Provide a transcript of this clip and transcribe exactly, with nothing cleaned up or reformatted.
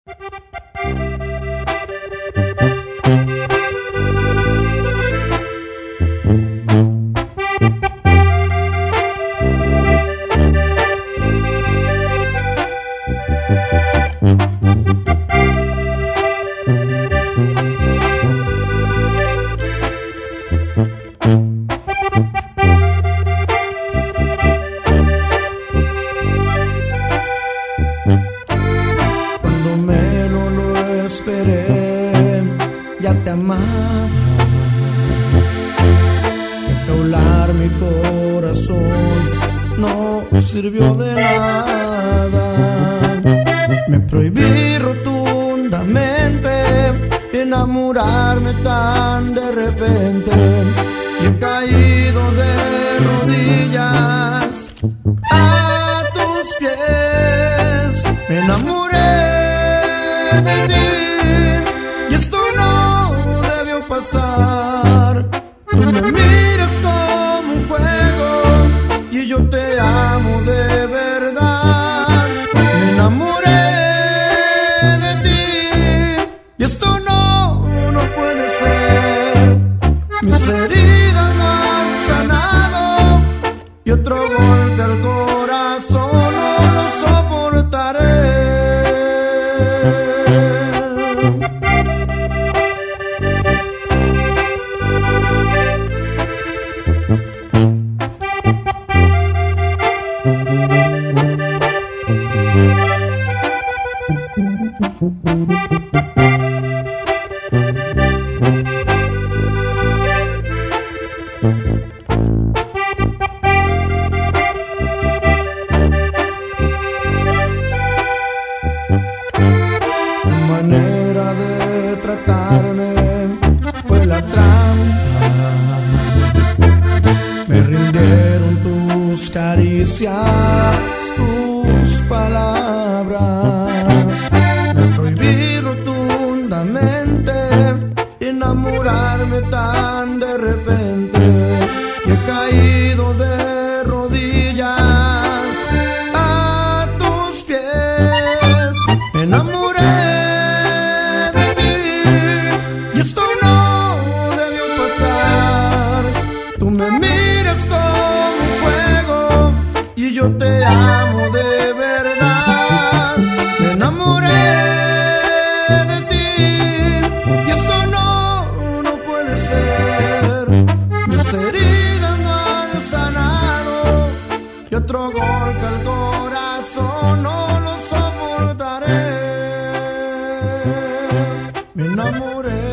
Cuando menos lo esperé, ya te amaba. Enjaular mi corazón no sirvió de nada. Me prohibí rotundamente enamorarme tan de repente y he caído de rodillas a tus pies. Me enamoré de ti y esto no debió pasar. Tú me miras como un juego y yo te amo de verdad. Me enamoré de ti y esto no, no puede ser. Mis heridas no han sanado y otro golpe al corazón no lo soportaré. Tu manera de tratarme fue la trampa. Me rindieron tus caricias, tus palabras. Me prohibí rotundamente enamorarme tan de repente y he caído de rodillas a tus pies. Me enamoré de ti y esto no debió pasar. Tú me miras como un juego y yo te amo de verdad. Me enamoré de ti y esto no, no puede ser. Mis heridas no han sanado y otro golpe al corazón no lo soportaré. Me enamoré